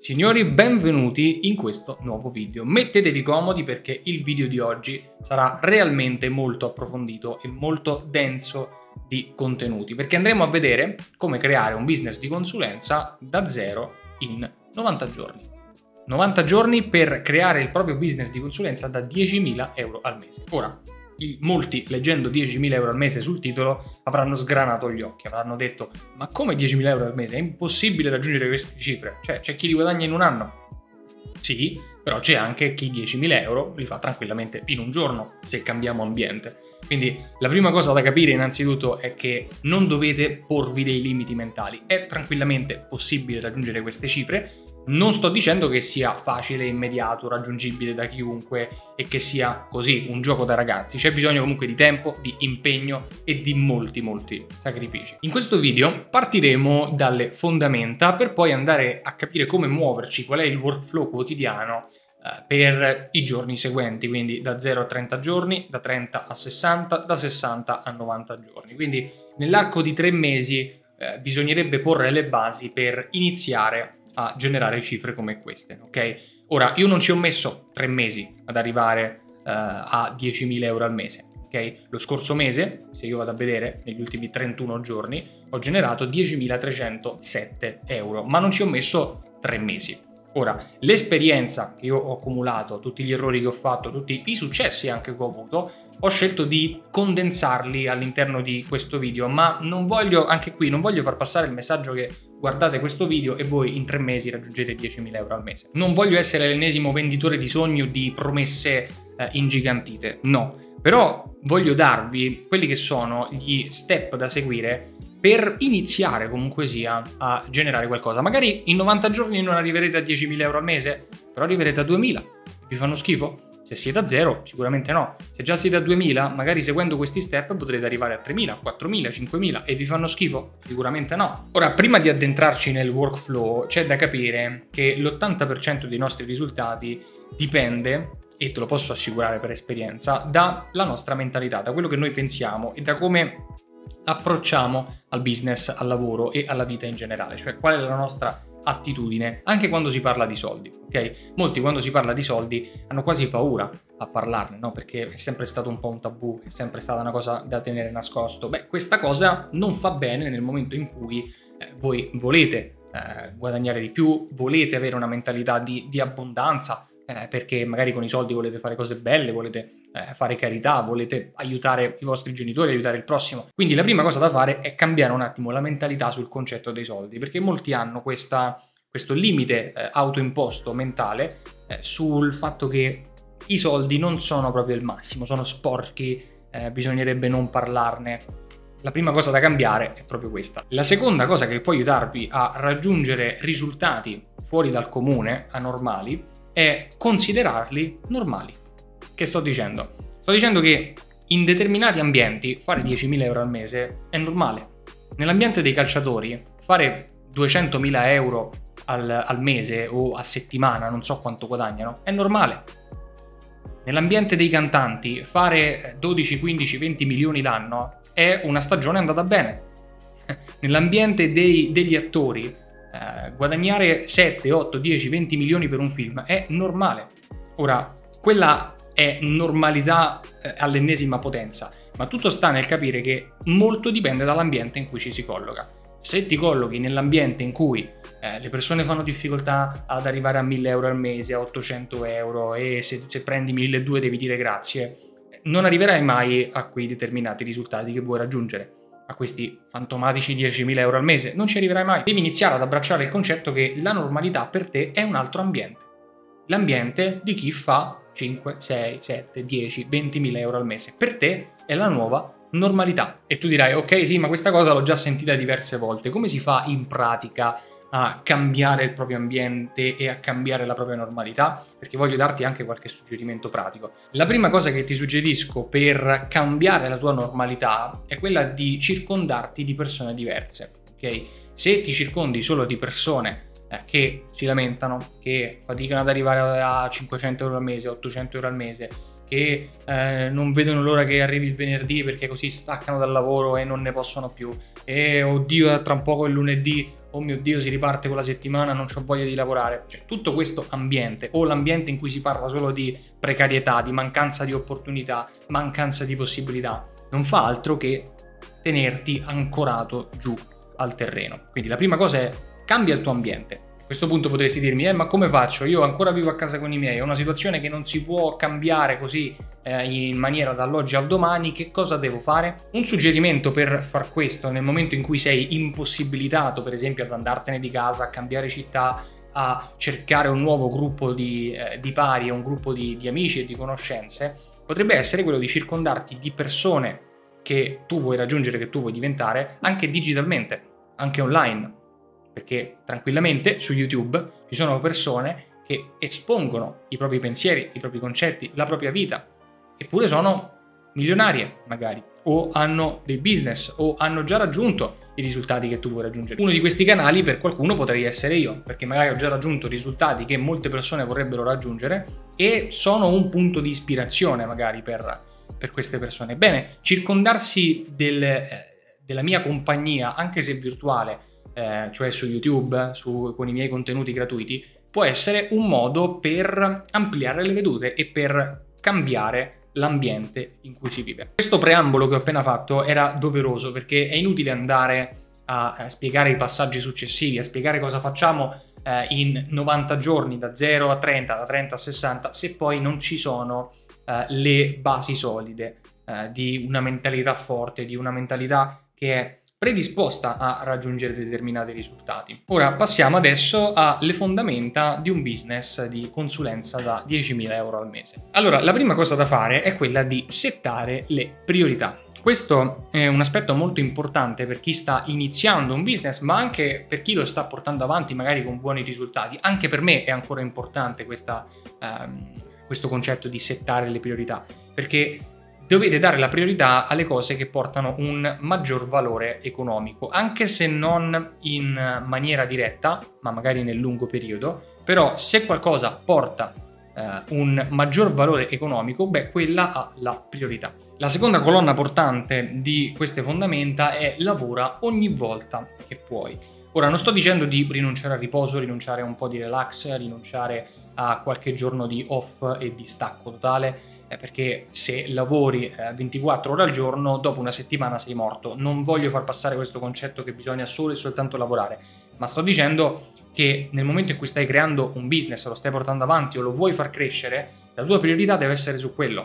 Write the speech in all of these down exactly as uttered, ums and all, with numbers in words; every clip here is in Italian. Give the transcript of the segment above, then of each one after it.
Signori, benvenuti in questo nuovo video. Mettetevi comodi perché il video di oggi sarà realmente molto approfondito e molto denso di contenuti, perché andremo a vedere come creare un business di consulenza da zero in novanta giorni. novanta giorni per creare il proprio business di consulenza da diecimila euro al mese. Ora, molti leggendo diecimila euro al mese sul titolo avranno sgranato gli occhi, avranno detto: ma come diecimila euro al mese? È impossibile raggiungere queste cifre. Cioè, c'è chi li guadagna in un anno. Sì, però c'è anche chi diecimila euro li fa tranquillamente in un giorno, se cambiamo ambiente. Quindi la prima cosa da capire innanzitutto è che non dovete porvi dei limiti mentali. È tranquillamente possibile raggiungere queste cifre. Non sto dicendo che sia facile, immediato, raggiungibile da chiunque e che sia così un gioco da ragazzi. C'è bisogno comunque di tempo, di impegno e di molti molti sacrifici. In questo video partiremo dalle fondamenta per poi andare a capire come muoverci, qual è il workflow quotidiano eh, per i giorni seguenti, quindi da zero a trenta giorni, da trenta a sessanta, da sessanta a novanta giorni. Quindi nell'arco di tre mesi eh, bisognerebbe porre le basi per iniziare a generare cifre come queste, ok? Ora, io non ci ho messo tre mesi ad arrivare uh, a diecimila euro al mese, ok? Lo scorso mese, se io vado a vedere, negli ultimi trentuno giorni, ho generato diecimilatrecentosette euro, ma non ci ho messo tre mesi. Ora, l'esperienza che io ho accumulato, tutti gli errori che ho fatto, tutti i successi anche che ho avuto, ho scelto di condensarli all'interno di questo video, ma non voglio, anche qui, non voglio far passare il messaggio che guardate questo video e voi in tre mesi raggiungete diecimila euro al mese. Non voglio essere l'ennesimo venditore di sogni o di promesse eh, ingigantite, no. Però voglio darvi quelli che sono gli step da seguire per iniziare comunque sia a generare qualcosa. Magari in novanta giorni non arriverete a diecimila euro al mese, però arriverete a duemila. Vi fanno schifo? Se siete a zero, sicuramente no. Se già siete a duemila, magari seguendo questi step potrete arrivare a tremila, quattromila, cinquemila e vi fanno schifo? Sicuramente no. Ora, prima di addentrarci nel workflow, c'è da capire che l'ottanta per cento dei nostri risultati dipende, e te lo posso assicurare per esperienza, dalla nostra mentalità, da quello che noi pensiamo e da come approcciamo al business, al lavoro e alla vita in generale, cioè qual è la nostra attitudine, anche quando si parla di soldi, ok? Molti quando si parla di soldi hanno quasi paura a parlarne, no? Perché è sempre stato un po' un tabù, è sempre stata una cosa da tenere nascosto. Beh, questa cosa non fa bene nel momento in cui eh, voi volete eh, guadagnare di più, volete avere una mentalità di, di abbondanza, eh, perché magari con i soldi volete fare cose belle, volete eh, fare carità, volete aiutare i vostri genitori, aiutare il prossimo. Quindi la prima cosa da fare è cambiare un attimo la mentalità sul concetto dei soldi, perché molti hanno questa, questo limite eh, autoimposto mentale eh, sul fatto che i soldi non sono proprio il massimo, sono sporchi, eh, bisognerebbe non parlarne. La prima cosa da cambiare è proprio questa. La seconda cosa che può aiutarvi a raggiungere risultati fuori dal comune, anormali, è considerarli normali. Che sto dicendo? Sto dicendo che in determinati ambienti fare diecimila euro al mese è normale. Nell'ambiente dei calciatori fare duecentomila euro al, al mese o a settimana, non so quanto guadagnano, è normale. Nell'ambiente dei cantanti fare dodici, quindici, venti milioni l'anno è una stagione andata bene. Nell'ambiente dei, degli attori eh, guadagnare sette, otto, dieci, venti milioni per un film è normale. Ora, quella è normalità eh, all'ennesima potenza, ma tutto sta nel capire che molto dipende dall'ambiente in cui ci si colloca. Se ti collochi nell'ambiente in cui eh, le persone fanno difficoltà ad arrivare a mille euro al mese, a ottocento euro, e se, se prendi milleduecento devi dire grazie, non arriverai mai a quei determinati risultati che vuoi raggiungere, a questi fantomatici diecimila euro al mese, non ci arriverai mai. Devi iniziare ad abbracciare il concetto che la normalità per te è un altro ambiente, l'ambiente di chi fa cinque, sei, sette, dieci, ventimila euro al mese. Per te è la nuova normalità. E tu dirai: ok, sì, ma questa cosa l'ho già sentita diverse volte. Come si fa in pratica a cambiare il proprio ambiente e a cambiare la propria normalità? Perché voglio darti anche qualche suggerimento pratico. La prima cosa che ti suggerisco per cambiare la tua normalità è quella di circondarti di persone diverse, ok? Se ti circondi solo di persone che si lamentano, che faticano ad arrivare a cinquecento euro al mese, ottocento euro al mese, che eh, non vedono l'ora che arrivi il venerdì perché così staccano dal lavoro e non ne possono più, e oddio tra un poco è lunedì, oh mio Dio si riparte con la settimana, non ho voglia di lavorare. Cioè, tutto questo ambiente, o l'ambiente in cui si parla solo di precarietà, di mancanza di opportunità, mancanza di possibilità, non fa altro che tenerti ancorato giù al terreno. Quindi la prima cosa è: cambia il tuo ambiente. A questo punto potresti dirmi, eh, ma come faccio? Io ancora vivo a casa con i miei, è una situazione che non si può cambiare così eh, in maniera dall'oggi al domani, che cosa devo fare? Un suggerimento per far questo nel momento in cui sei impossibilitato, per esempio, ad andartene di casa, a cambiare città, a cercare un nuovo gruppo di, eh, di pari, un gruppo di, di amici e di conoscenze, potrebbe essere quello di circondarti di persone che tu vuoi raggiungere, che tu vuoi diventare, anche digitalmente, anche online. Perché tranquillamente su YouTube ci sono persone che espongono i propri pensieri, i propri concetti, la propria vita, eppure sono milionarie magari, o hanno dei business, o hanno già raggiunto i risultati che tu vuoi raggiungere. Uno di questi canali per qualcuno potrei essere io, perché magari ho già raggiunto risultati che molte persone vorrebbero raggiungere e sono un punto di ispirazione magari per, per queste persone. Bene, circondarsi del, eh, della mia compagnia, anche se virtuale, Eh, cioè su YouTube, su, con i miei contenuti gratuiti, può essere un modo per ampliare le vedute e per cambiare l'ambiente in cui si vive. Questo preambolo che ho appena fatto era doveroso, perché è inutile andare a, a spiegare i passaggi successivi, a spiegare cosa facciamo eh, in novanta giorni da zero a trenta, da trenta a sessanta, se poi non ci sono eh, le basi solide eh, di una mentalità forte, di una mentalità che è predisposta a raggiungere determinati risultati. Ora passiamo adesso alle fondamenta di un business di consulenza da diecimila euro al mese. Allora, la prima cosa da fare è quella di settare le priorità. Questo è un aspetto molto importante per chi sta iniziando un business, ma anche per chi lo sta portando avanti magari con buoni risultati. Anche per me è ancora importante questa, um, questo concetto di settare le priorità, perché dovete dare la priorità alle cose che portano un maggior valore economico, anche se non in maniera diretta, ma magari nel lungo periodo. Però se qualcosa porta eh, un maggior valore economico, beh, quella ha la priorità. La seconda colonna portante di queste fondamenta è: lavora ogni volta che puoi. Ora, non sto dicendo di rinunciare al riposo, rinunciare a un po' di relax, rinunciare a qualche giorno di off e di stacco totale, perché se lavori ventiquattro ore al giorno, dopo una settimana sei morto. Non voglio far passare questo concetto che bisogna solo e soltanto lavorare, ma sto dicendo che nel momento in cui stai creando un business, lo stai portando avanti o lo vuoi far crescere, la tua priorità deve essere su quello.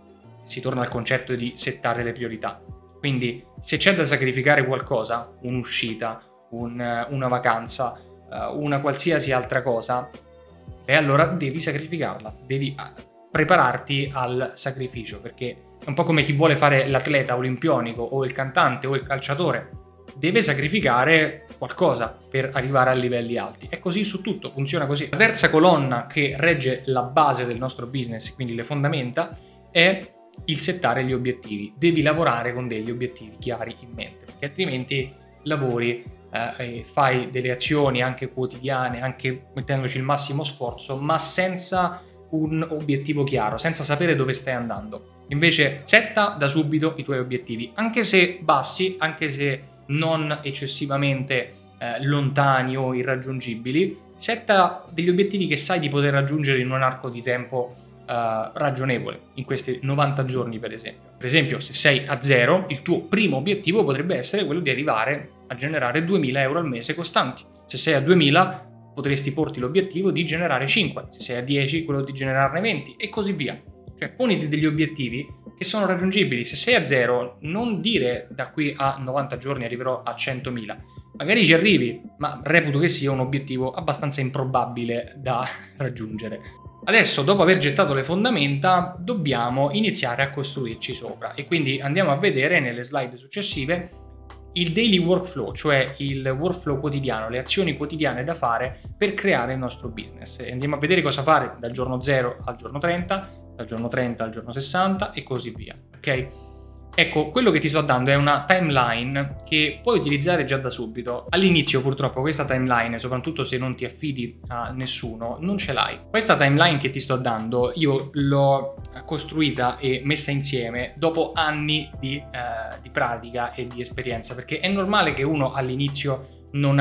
Si torna al concetto di settare le priorità. Quindi se c'è da sacrificare qualcosa, un'uscita, un, una vacanza, una qualsiasi altra cosa, e allora devi sacrificarla, devi prepararti al sacrificio, perché è un po' come chi vuole fare l'atleta olimpionico o il cantante o il calciatore, deve sacrificare qualcosa per arrivare a livelli alti. È così su tutto, funziona così. La terza colonna che regge la base del nostro business, quindi le fondamenta, è il settare gli obiettivi. Devi lavorare con degli obiettivi chiari in mente, perché altrimenti lavori eh, e fai delle azioni anche quotidiane, anche mettendoci il massimo sforzo, ma senza un obiettivo chiaro, senza sapere dove stai andando. Invece setta da subito i tuoi obiettivi, anche se bassi, anche se non eccessivamente eh, lontani o irraggiungibili. Setta degli obiettivi che sai di poter raggiungere in un arco di tempo eh, ragionevole, in questi novanta giorni per esempio. Per esempio, se sei a zero, il tuo primo obiettivo potrebbe essere quello di arrivare a generare duemila euro al mese costanti. Se sei a duemila, potresti porti l'obiettivo di generare cinque, se sei a dieci quello di generarne venti e così via. Cioè poniti degli obiettivi che sono raggiungibili. Se sei a zero, non dire da qui a novanta giorni arriverò a centomila. Magari ci arrivi, ma reputo che sia un obiettivo abbastanza improbabile da raggiungere. Adesso, dopo aver gettato le fondamenta, dobbiamo iniziare a costruirci sopra, e quindi andiamo a vedere nelle slide successive il daily workflow, cioè il workflow quotidiano, le azioni quotidiane da fare per creare il nostro business. E andiamo a vedere cosa fare dal giorno zero al giorno trenta, dal giorno trenta al giorno sessanta e così via, ok? Ecco, quello che ti sto dando è una timeline che puoi utilizzare già da subito. All'inizio purtroppo questa timeline, soprattutto se non ti affidi a nessuno, non ce l'hai. Questa timeline che ti sto dando io l'ho costruita e messa insieme dopo anni di, eh, di pratica e di esperienza, perché è normale che uno all'inizio non ha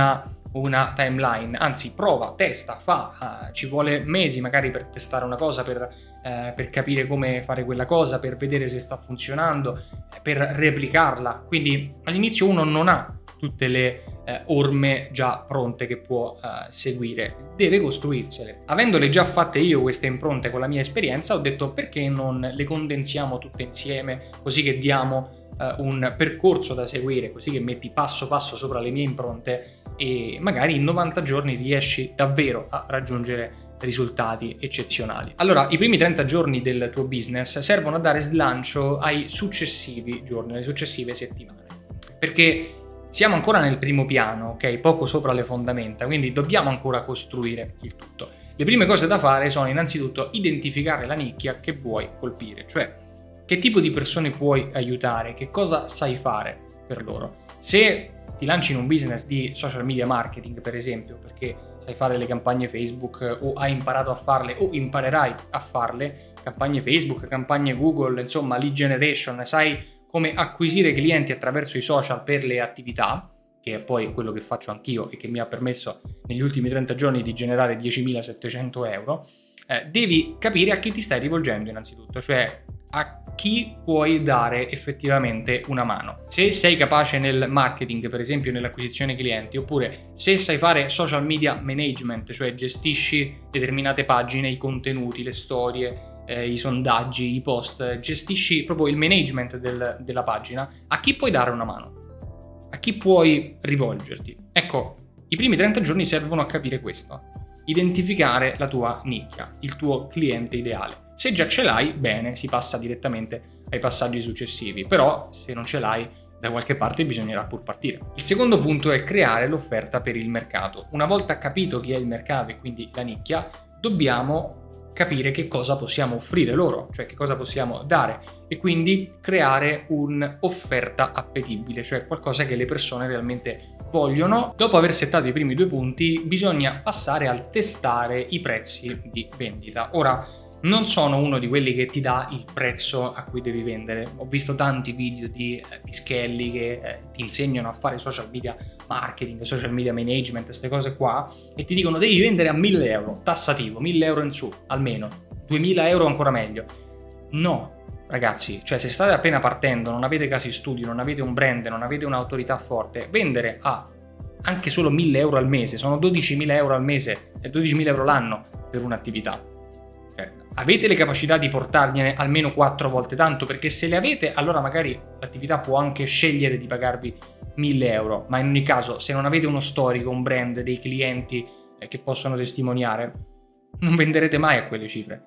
una timeline, anzi prova, testa, fa, uh, ci vuole mesi magari per testare una cosa, per, uh, per capire come fare quella cosa, per vedere se sta funzionando, per replicarla. Quindi all'inizio uno non ha tutte le eh, orme già pronte che può eh, seguire, deve costruirsele. Avendole già fatte io queste impronte con la mia esperienza, ho detto perché non le condensiamo tutte insieme, così che diamo eh, un percorso da seguire, così che metti passo passo sopra le mie impronte e magari in novanta giorni riesci davvero a raggiungere risultati eccezionali. Allora, i primi trenta giorni del tuo business servono a dare slancio ai successivi giorni, alle successive settimane, perché siamo ancora nel primo piano, ok? Poco sopra le fondamenta, quindi dobbiamo ancora costruire il tutto. Le prime cose da fare sono innanzitutto identificare la nicchia che vuoi colpire, cioè che tipo di persone puoi aiutare, che cosa sai fare per loro. Se ti lanci in un business di social media marketing, per esempio, perché sai fare le campagne Facebook o hai imparato a farle o imparerai a farle, campagne Facebook, campagne Google, insomma lead generation, sai come acquisire clienti attraverso i social per le attività, che è poi quello che faccio anch'io e che mi ha permesso negli ultimi trenta giorni di generare diecimilasettecento euro, eh, devi capire a chi ti stai rivolgendo innanzitutto, cioè a chi puoi dare effettivamente una mano. Se sei capace nel marketing, per esempio nell'acquisizione clienti, oppure se sai fare social media management, cioè gestisci determinate pagine, i contenuti, le storie, Eh, i sondaggi, i post, gestisci proprio il management del, della pagina, a chi puoi dare una mano? A chi puoi rivolgerti? Ecco, i primi trenta giorni servono a capire questo, identificare la tua nicchia, il tuo cliente ideale. Se già ce l'hai, bene, si passa direttamente ai passaggi successivi, però se non ce l'hai, da qualche parte bisognerà pur partire. Il secondo punto è creare l'offerta per il mercato. Una volta capito chi è il mercato e quindi la nicchia, dobbiamo capire che cosa possiamo offrire loro, cioè che cosa possiamo dare, e quindi creare un'offerta appetibile, cioè qualcosa che le persone realmente vogliono. Dopo aver settato i primi due punti, bisogna passare al testare i prezzi di vendita. Ora, non sono uno di quelli che ti dà il prezzo a cui devi vendere. Ho visto tanti video di eh, pischelli che eh, ti insegnano a fare social media marketing, social media management, queste cose qua, e ti dicono devi vendere a mille euro, tassativo, mille euro in su, almeno, duemila euro ancora meglio. No, ragazzi, cioè se state appena partendo, non avete casi studio, non avete un brand, non avete un'autorità forte, vendere a anche solo mille euro al mese, sono dodicimila euro al mese e dodicimila euro l'anno per un'attività. Avete le capacità di portargliene almeno quattro volte tanto, perché se le avete allora magari l'attività può anche scegliere di pagarvi mille euro, ma in ogni caso se non avete uno storico, un brand, dei clienti eh, che possono testimoniare, non venderete mai a quelle cifre.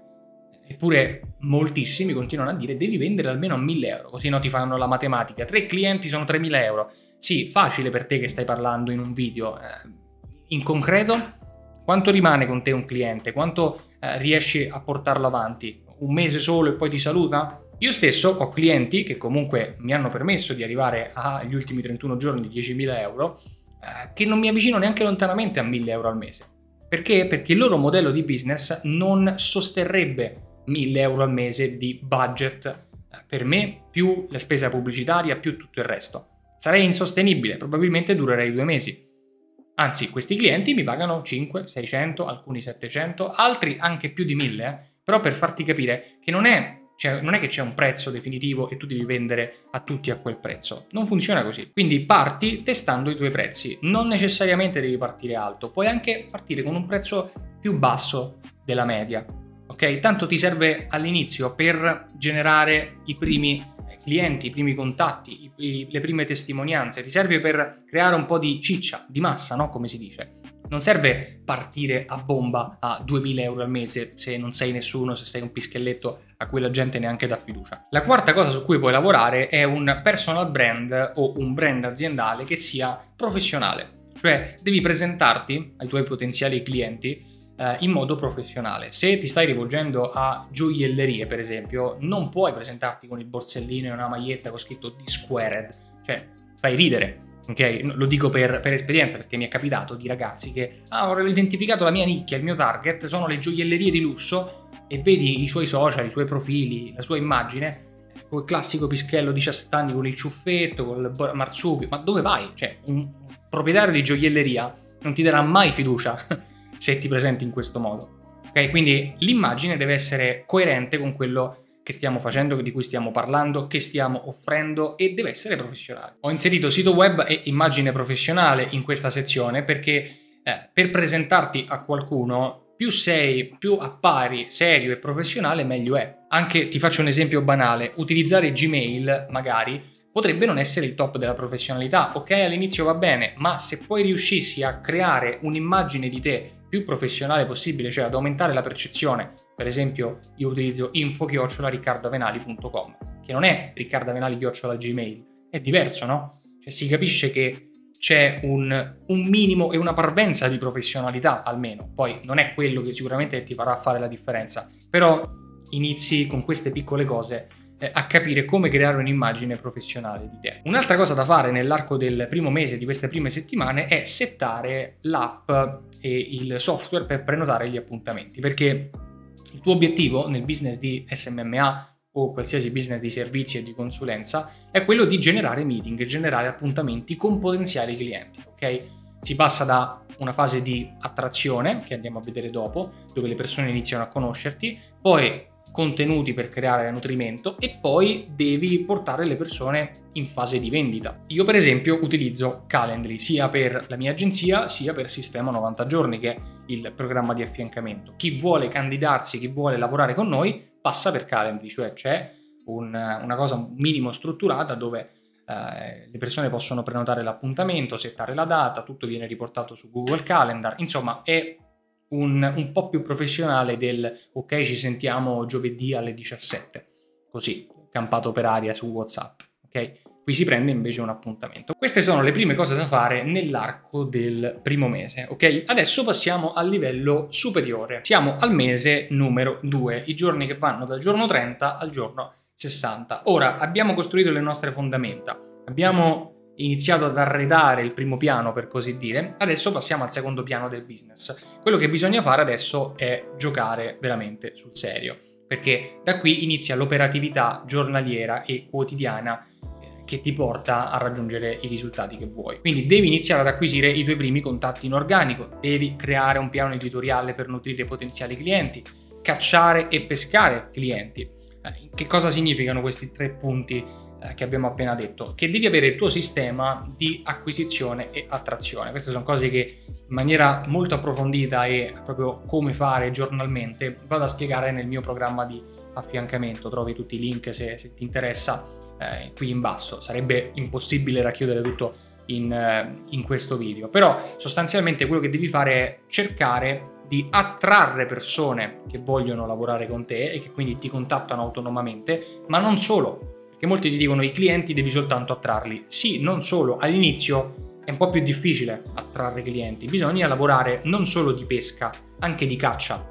Eppure moltissimi continuano a dire devi vendere almeno a mille euro, così no ti fanno la matematica, tre clienti sono tremila euro. Sì, facile per te che stai parlando in un video, eh, in concreto quanto rimane con te un cliente? Quanto eh, riesci a portarlo avanti? Un mese solo e poi ti saluta? Io stesso ho clienti che comunque mi hanno permesso di arrivare agli ultimi trentuno giorni di diecimila euro eh, che non mi avvicino neanche lontanamente a mille euro al mese. Perché? Perché il loro modello di business non sosterrebbe mille euro al mese di budget eh, per me, più la spesa pubblicitaria, più tutto il resto. Sarei insostenibile, probabilmente durerei due mesi. Anzi, questi clienti mi pagano cinquecento, seicento, alcuni settecento, altri anche più di mille, eh? Però per farti capire che non è, cioè, non è che c'è un prezzo definitivo e tu devi vendere a tutti a quel prezzo. Non funziona così. Quindi parti testando i tuoi prezzi. Non necessariamente devi partire alto, puoi anche partire con un prezzo più basso della media. Ok? Tanto ti serve all'inizio per generare i primi clienti, i primi contatti, i, i, le prime testimonianze, ti serve per creare un po' di ciccia, di massa, no? Come si dice. Non serve partire a bomba a duemila euro al mese se non sei nessuno, se sei un pischelletto a cui la gente neanche dà fiducia. La quarta cosa su cui puoi lavorare è un personal brand o un brand aziendale che sia professionale. Cioè devi presentarti ai tuoi potenziali clienti in modo professionale. Se ti stai rivolgendo a gioiellerie, per esempio, non puoi presentarti con il borsellino e una maglietta con scritto D-Squared, cioè fai ridere, ok? Lo dico per, per esperienza, perché mi è capitato di ragazzi che ah, ho identificato la mia nicchia, il mio target, sono le gioiellerie di lusso, e vedi i suoi social, i suoi profili, la sua immagine, quel classico pischello diciassette anni con il ciuffetto, con il marsupio, ma dove vai? Cioè, un proprietario di gioielleria non ti darà mai fiducia se ti presenti in questo modo. Ok? Quindi l'immagine deve essere coerente con quello che stiamo facendo, di cui stiamo parlando, che stiamo offrendo, e deve essere professionale. Ho inserito sito web e immagine professionale in questa sezione perché eh, per presentarti a qualcuno, più sei, più appari serio e professionale, meglio è. Anche, ti faccio un esempio banale, utilizzare Gmail magari potrebbe non essere il top della professionalità. Ok, all'inizio va bene, ma se poi riuscissi a creare un'immagine di te più professionale possibile, cioè ad aumentare la percezione. Per esempio, io utilizzo info chiocciola riccardoavenali punto com, che non è riccardoavenali chiocciola gmail, è diverso, no? Cioè si capisce che c'è un, un minimo e una parvenza di professionalità, almeno. Poi non è quello che sicuramente ti farà fare la differenza, però inizi con queste piccole cose eh, a capire come creare un'immagine professionale di te. Un'altra cosa da fare nell'arco del primo mese, di queste prime settimane, è settare l'app e il software per prenotare gli appuntamenti, perché il tuo obiettivo nel business di S M M A o qualsiasi business di servizi e di consulenza è quello di generare meeting, generare appuntamenti con potenziali clienti, ok? Si passa da una fase di attrazione, che andiamo a vedere dopo, dove le persone iniziano a conoscerti, poi contenuti per creare nutrimento e poi devi portare le persone in fase di vendita. Io per esempio utilizzo Calendly sia per la mia agenzia sia per Sistema novanta giorni, che è il programma di affiancamento. Chi vuole candidarsi, chi vuole lavorare con noi passa per Calendly, cioè c'è un, una cosa minimo strutturata dove eh, le persone possono prenotare l'appuntamento, settare la data, tutto viene riportato su Google Calendar, insomma è Un, un po' più professionale del ok, ci sentiamo giovedì alle diciassette, così, campato per aria su WhatsApp, ok? Qui si prende invece un appuntamento. Queste sono le prime cose da fare nell'arco del primo mese, ok? Adesso passiamo al livello superiore. Siamo al mese numero due, i giorni che vanno dal giorno trenta al giorno sessanta. Ora, abbiamo costruito le nostre fondamenta, abbiamo iniziato ad arredare il primo piano, per così dire, adesso passiamo al secondo piano del business. Quello che bisogna fare adesso è giocare veramente sul serio, perché da qui inizia l'operatività giornaliera e quotidiana che ti porta a raggiungere i risultati che vuoi. Quindi devi iniziare ad acquisire i tuoi primi contatti in organico, devi creare un piano editoriale per nutrire potenziali clienti, cacciare e pescare clienti. Eh, che cosa significano questi tre punti che abbiamo appena detto? Che devi avere il tuo sistema di acquisizione e attrazione. Queste sono cose che in maniera molto approfondita e proprio come fare giornalmente vado a spiegare nel mio programma di affiancamento. Trovi tutti i link se, se ti interessa eh, qui in basso. Sarebbe impossibile racchiudere tutto in, eh, in questo video, però sostanzialmente quello che devi fare è cercare di attrarre persone che vogliono lavorare con te e che quindi ti contattano autonomamente, ma non solo. Che molti ti dicono i clienti devi soltanto attrarli. Sì, non solo, all'inizio è un po' più difficile attrarre clienti, bisogna lavorare non solo di pesca, anche di caccia.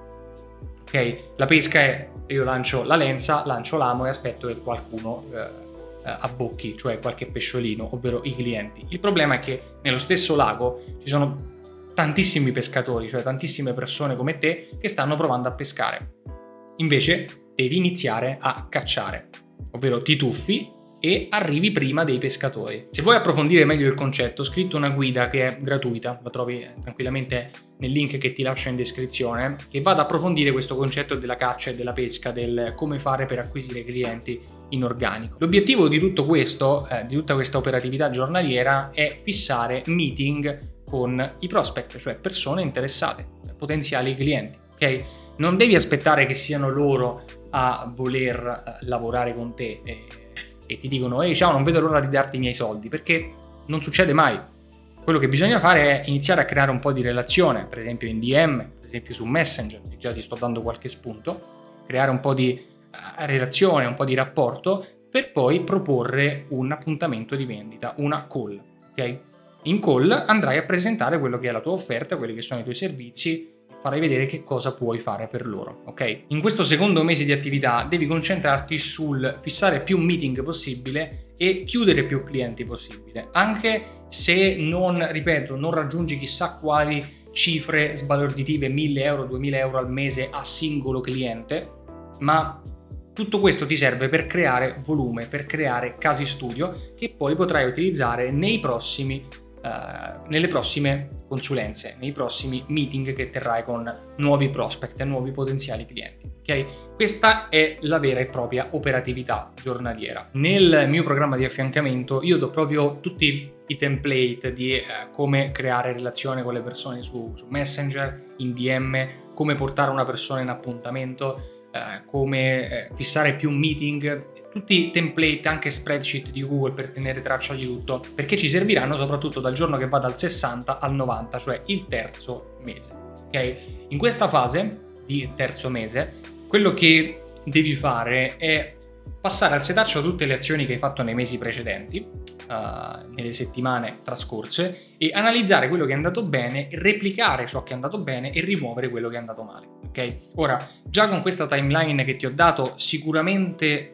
Ok? La pesca è, io lancio la lenza, lancio l'amo e aspetto che qualcuno eh, abbocchi, cioè qualche pesciolino, ovvero i clienti. Il problema è che nello stesso lago ci sono tantissimi pescatori, cioè tantissime persone come te che stanno provando a pescare. Invece devi iniziare a cacciare, ovvero ti tuffi e arrivi prima dei pescatori. Se vuoi approfondire meglio il concetto, ho scritto una guida che è gratuita, la trovi tranquillamente nel link che ti lascio in descrizione, che va ad approfondire questo concetto della caccia e della pesca, del come fare per acquisire clienti in organico. L'obiettivo di tutto questo, eh, di tutta questa operatività giornaliera, è fissare meeting con i prospect, cioè persone interessate, potenziali clienti, ok? Non devi aspettare che siano loro a voler lavorare con te e, e ti dicono ehi ciao, non vedo l'ora di darti i miei soldi, perché non succede mai. Quello che bisogna fare è iniziare a creare un po' di relazione, per esempio in D M, per esempio su Messenger, già ti sto dando qualche spunto, creare un po' di uh, relazione, un po' di rapporto, per poi proporre un appuntamento di vendita, una call, ok? In call andrai a presentare quello che è la tua offerta, quelli che sono i tuoi servizi, farai vedere che cosa puoi fare per loro, ok? In questo secondo mese di attività devi concentrarti sul fissare più meeting possibile e chiudere più clienti possibile, anche se non, ripeto, non raggiungi chissà quali cifre sbalorditive, mille euro, duemila euro al mese a singolo cliente, ma tutto questo ti serve per creare volume, per creare casi studio che poi potrai utilizzare nei prossimi Uh, uh, nelle prossime consulenze, nei prossimi meeting che terrai con nuovi prospect e nuovi potenziali clienti. Ok? Questa è la vera e propria operatività giornaliera. Nel mio programma di affiancamento io do proprio tutti i template di eh, come creare relazione con le persone su, su Messenger, in D M, come portare una persona in appuntamento, eh, come eh, fissare più meeting, tutti i template, anche spreadsheet di Google per tenere traccia di tutto, perché ci serviranno soprattutto dal giorno che va dal sessanta al novanta, cioè il terzo mese. Ok? In questa fase di terzo mese, quello che devi fare è passare al setaccio tutte le azioni che hai fatto nei mesi precedenti, uh, nelle settimane trascorse, e analizzare quello che è andato bene, replicare ciò che è andato bene e rimuovere quello che è andato male. Ok? Ora, già con questa timeline che ti ho dato, sicuramente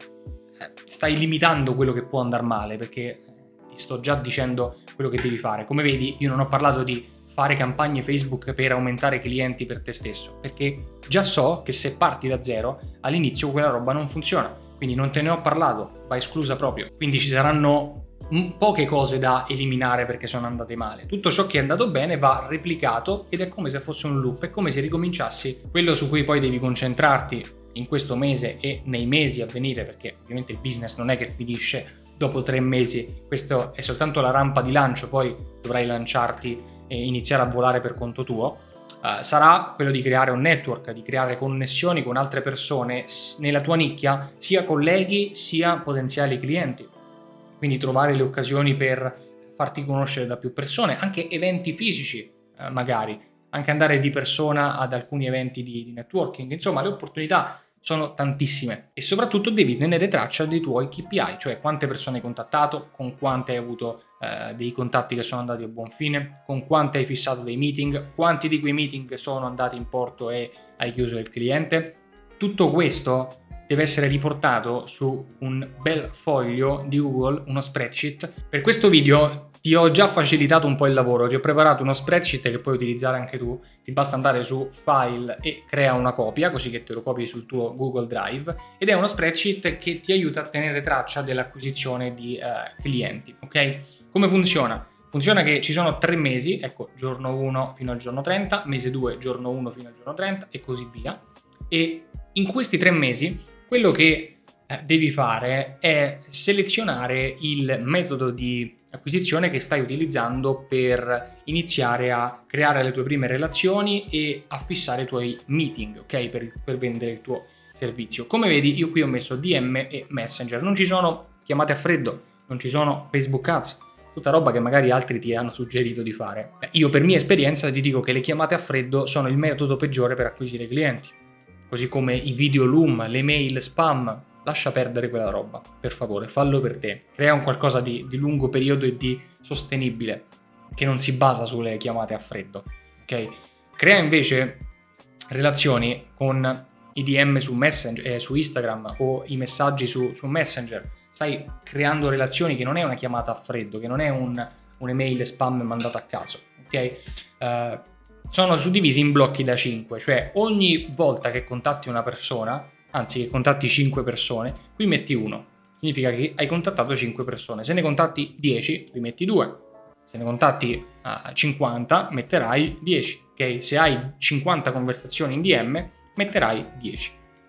stai limitando quello che può andare male, perché ti sto già dicendo quello che devi fare. Come vedi, io non ho parlato di fare campagne Facebook per aumentare clienti per te stesso, perché già so che se parti da zero all'inizio quella roba non funziona, quindi non te ne ho parlato, va esclusa proprio. Quindi ci saranno poche cose da eliminare perché sono andate male. Tutto ciò che è andato bene va replicato ed è come se fosse un loop, è come se ricominciassi quello su cui poi devi concentrarti in questo mese e nei mesi a venire, perché ovviamente il business non è che finisce dopo tre mesi, questo è soltanto la rampa di lancio, poi dovrai lanciarti e iniziare a volare per conto tuo. Uh, sarà quello di creare un network, di creare connessioni con altre persone nella tua nicchia, sia colleghi sia potenziali clienti, quindi trovare le occasioni per farti conoscere da più persone, anche eventi fisici uh, magari, anche andare di persona ad alcuni eventi di, di networking. Insomma, le opportunità sono tantissime e soprattutto devi tenere traccia dei tuoi K P I, cioè quante persone hai contattato, con quante hai avuto eh, dei contatti che sono andati a buon fine, con quante hai fissato dei meeting, quanti di quei meeting sono andati in porto e hai chiuso il cliente. Tutto questo deve essere riportato su un bel foglio di Google, uno spreadsheet. Per questo video ti ho già facilitato un po' il lavoro, ti ho preparato uno spreadsheet che puoi utilizzare anche tu, ti basta andare su File e crea una copia, così che te lo copi sul tuo Google Drive, ed è uno spreadsheet che ti aiuta a tenere traccia dell'acquisizione di eh, clienti, ok? Come funziona? Funziona che ci sono tre mesi, ecco, giorno uno fino al giorno trenta, mese due, giorno uno fino al giorno trenta e così via, e in questi tre mesi quello che eh, devi fare è selezionare il metodo di acquisizione che stai utilizzando per iniziare a creare le tue prime relazioni e a fissare i tuoi meeting, ok? Per, per vendere il tuo servizio. Come vedi, io qui ho messo D M e Messenger, non ci sono chiamate a freddo, non ci sono Facebook Ads, tutta roba che magari altri ti hanno suggerito di fare. Beh, io per mia esperienza ti dico che le chiamate a freddo sono il metodo peggiore per acquisire clienti, così come i video loom, le mail spam. Lascia perdere quella roba, per favore, fallo per te. Crea un qualcosa di, di lungo periodo e di sostenibile, che non si basa sulle chiamate a freddo, ok? Crea invece relazioni con i D M su Messenger, eh, su Instagram o i messaggi su, su Messenger. Stai creando relazioni che non è una chiamata a freddo, che non è un, un'email spam mandata a caso, ok? Uh, sono suddivisi in blocchi da cinque, cioè ogni volta che contatti una persona, anzi che contatti cinque persone, qui metti uno, significa che hai contattato cinque persone. Se ne contatti dieci, qui metti due. Se ne contatti uh, cinquanta, metterai dieci, ok? Se hai cinquanta conversazioni in D M, metterai dieci,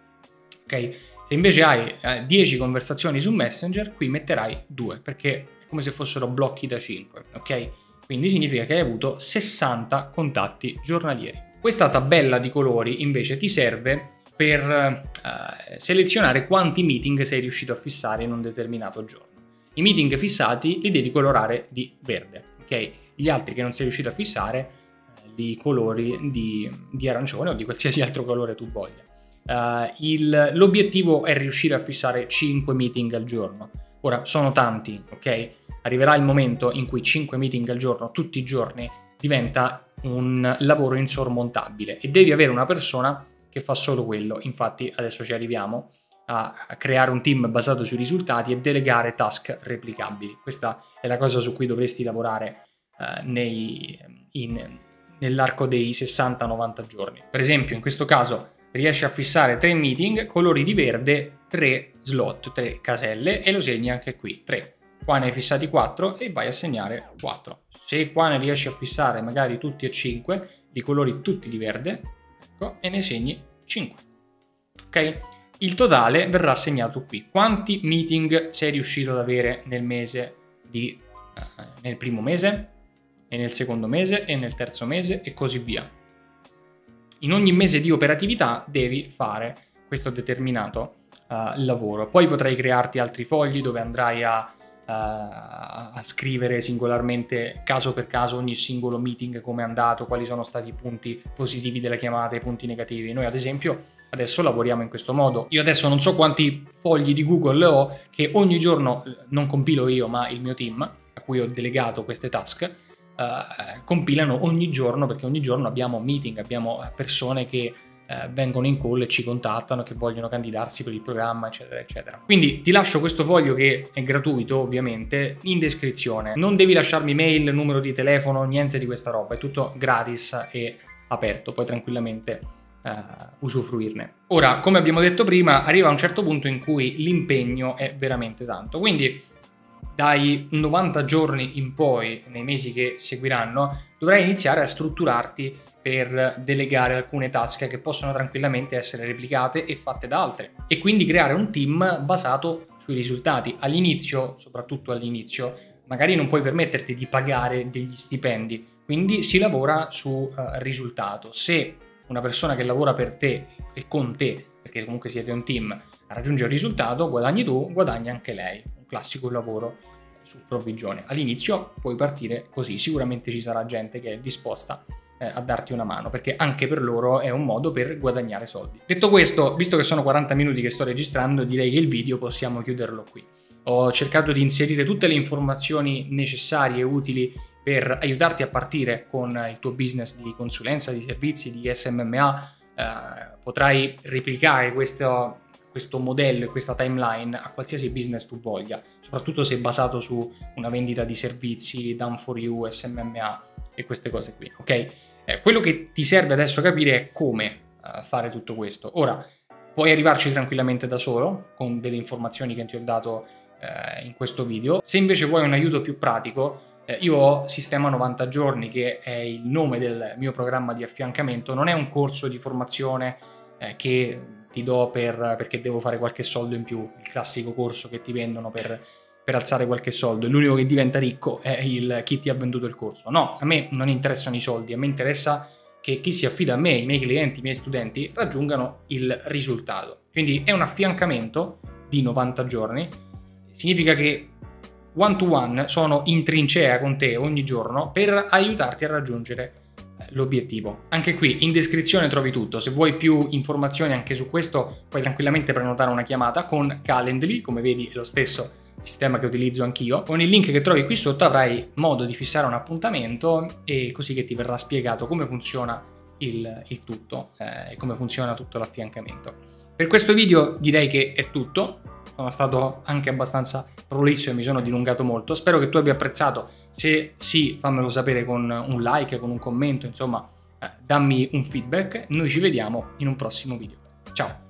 ok? Se invece hai uh, dieci conversazioni su Messenger, qui metterai due, perché è come se fossero blocchi da cinque, ok? Quindi significa che hai avuto sessanta contatti giornalieri. Questa tabella di colori invece ti serve per uh, selezionare quanti meeting sei riuscito a fissare in un determinato giorno. I meeting fissati li devi colorare di verde, ok? Gli altri che non sei riuscito a fissare uh, li colori di, di arancione o di qualsiasi altro colore tu voglia. Uh, il, l'obiettivo è riuscire a fissare cinque meeting al giorno. Ora, sono tanti, ok? Arriverà il momento in cui cinque meeting al giorno, tutti i giorni, diventa un lavoro insormontabile e devi avere una persona che fa solo quello. Infatti adesso ci arriviamo a creare un team basato sui risultati e delegare task replicabili. Questa è la cosa su cui dovresti lavorare uh, nei, in, nell'arco dei sessanta novanta giorni. Per esempio, in questo caso riesci a fissare tre meeting, colori di verde, tre slot, tre caselle, e lo segni anche qui, tre. qua ne hai fissati quattro e vai a segnare quattro. Se qua ne riesci a fissare magari tutti e cinque, li colori tutti di verde, ecco, e ne segni cinque. Ok? Il totale verrà segnato qui. Quanti meeting sei riuscito ad avere nel mese di, eh, nel primo mese, e nel secondo mese, e nel terzo mese, e così via. In ogni mese di operatività devi fare questo determinato uh, lavoro. Poi potrai crearti altri fogli dove andrai a, uh, a scrivere singolarmente, caso per caso, ogni singolo meeting, come è andato, quali sono stati i punti positivi della chiamata, i punti negativi. Noi ad esempio adesso lavoriamo in questo modo. Io adesso non so quanti fogli di Google ho, che ogni giorno, non compilo io ma il mio team, a cui ho delegato queste task, Uh, compilano ogni giorno, perché ogni giorno abbiamo meeting, abbiamo persone che uh, vengono in call e ci contattano, che vogliono candidarsi per il programma, eccetera eccetera. Quindi ti lascio questo foglio, che è gratuito ovviamente, in descrizione. Non devi lasciarmi mail, numero di telefono, niente di questa roba, è tutto gratis e aperto, puoi tranquillamente uh, usufruirne. Ora, come abbiamo detto prima, arriva un certo punto in cui l'impegno è veramente tanto, quindi dai novanta giorni in poi, nei mesi che seguiranno, dovrai iniziare a strutturarti per delegare alcune task che possono tranquillamente essere replicate e fatte da altre, e quindi creare un team basato sui risultati. All'inizio, soprattutto all'inizio, magari non puoi permetterti di pagare degli stipendi, quindi si lavora su uh, risultato. Se una persona che lavora per te e con te, perché comunque siete un team, raggiunge il risultato, guadagni tu, guadagna anche lei. Un classico lavoro su provvigione. All'inizio puoi partire così, sicuramente ci sarà gente che è disposta eh, a darti una mano, perché anche per loro è un modo per guadagnare soldi. Detto questo, visto che sono quaranta minuti che sto registrando, direi che il video possiamo chiuderlo qui. Ho cercato di inserire tutte le informazioni necessarie e utili per aiutarti a partire con il tuo business di consulenza, di servizi, di S M M A. Eh, potrai replicare questo questo modello e questa timeline a qualsiasi business tu voglia, soprattutto se basato su una vendita di servizi, done for you, S M M A e queste cose qui, ok? Eh, quello che ti serve adesso capire è come uh, fare tutto questo. Ora, puoi arrivarci tranquillamente da solo, con delle informazioni che ti ho dato eh, in questo video. Se invece vuoi un aiuto più pratico, eh, io ho Sistema novanta giorni, che è il nome del mio programma di affiancamento. Non è un corso di formazione eh, che ti do per, perché devo fare qualche soldo in più, il classico corso che ti vendono per, per alzare qualche soldo, l'unico che diventa ricco è il, chi ti ha venduto il corso. No, a me non interessano i soldi, a me interessa che chi si affida a me, i miei clienti, i miei studenti, raggiungano il risultato. Quindi è un affiancamento di novanta giorni, significa che one to one sono in trincea con te ogni giorno per aiutarti a raggiungere l'obiettivo. Anche qui in descrizione trovi tutto. Se vuoi più informazioni anche su questo, puoi tranquillamente prenotare una chiamata con Calendly, come vedi è lo stesso sistema che utilizzo anch'io. Con il link che trovi qui sotto avrai modo di fissare un appuntamento, e così che ti verrà spiegato come funziona il, il tutto eh, e come funziona tutto l'affiancamento. Per questo video direi che è tutto. Sono stato anche abbastanza prolisso e mi sono dilungato molto. Spero che tu abbia apprezzato. Se sì, fammelo sapere con un like, con un commento, insomma, eh, dammi un feedback. Noi ci vediamo in un prossimo video. Ciao!